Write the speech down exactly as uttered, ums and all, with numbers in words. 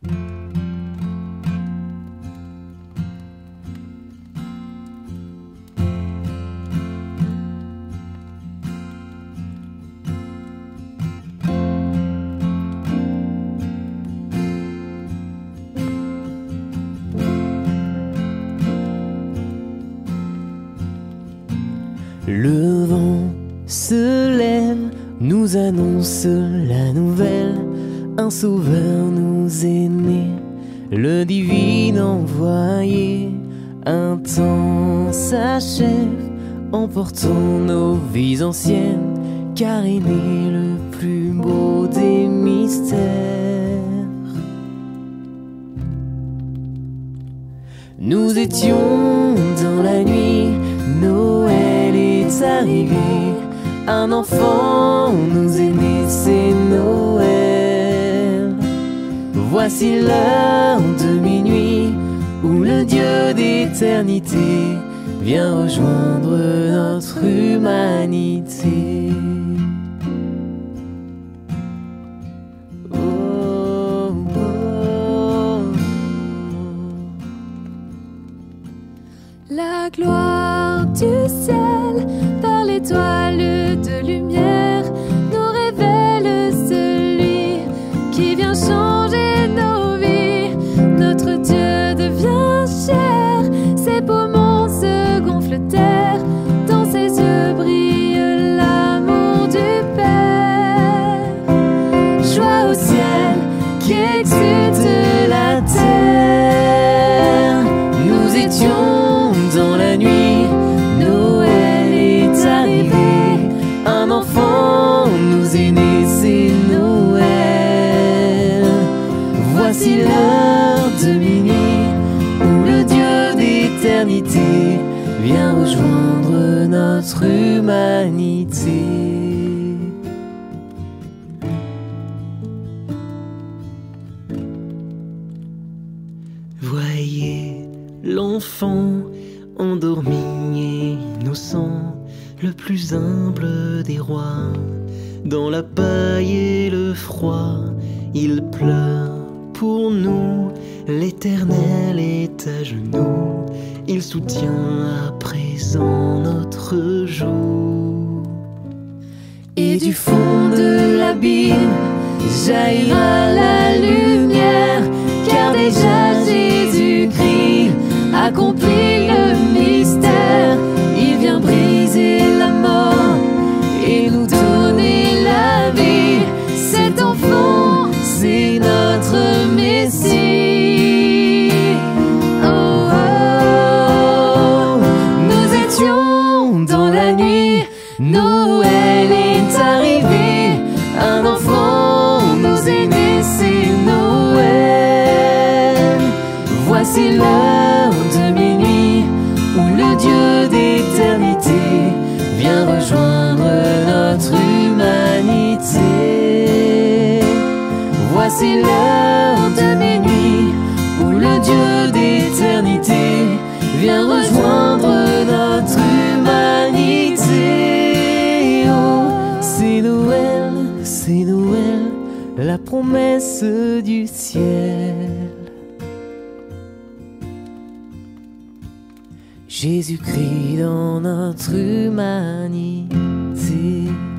Le vent se lève, nous annonce la nouvelle. Un sauveur nous est né, le divin envoyé. Un temps s'achève, emportant nos vies anciennes, car est né le plus beau des mystères. Nous étions dans la nuit, Noël est arrivé. Un enfant nous est né, c'est Noël. Voici l'heure de minuit où le Dieu d'éternité vient rejoindre notre humanité. Oh, oh. La gloire du ciel, par l'étoile de lumière, nous révèle celui qui vient changer nos vies. Notre Dieu devient chair, ses poumons se gonflent d'air, dans ses yeux brille l'amour du Père. Joie au ciel qui exulte la terre. Nous étions dans la nuit, Noël est arrivé. Un enfant nous est né, c'est Noël. Voici l'heure de minuit où le Dieu d'éternité vient rejoindre notre humanité. Voyez l'enfant endormi et innocent, le plus humble des rois. Dans la paille et le froid, il pleure pour nous. L'Éternel est à genoux, il soutient à présent notre jour. Et du fond de l'abîme jaillira la lumière, car déjà Jésus-Christ accomplit le mystère. Il vient briser la mort et nous donner la vie. Cet enfant, c'est notre Messie. Oh, oh, nous étions dans la nuit, Noël est arrivé. Un enfant nous est né, c'est Noël. Voici l'heure de minuit où le Dieu d'éternité vient rejoindre notre humanité. Voici l'heure de minuit où le Dieu d'éternité vient rejoindre notre humanité. Oh, c'est Noël, c'est Noël, la promesse du ciel. Jésus-Christ dans notre humanité.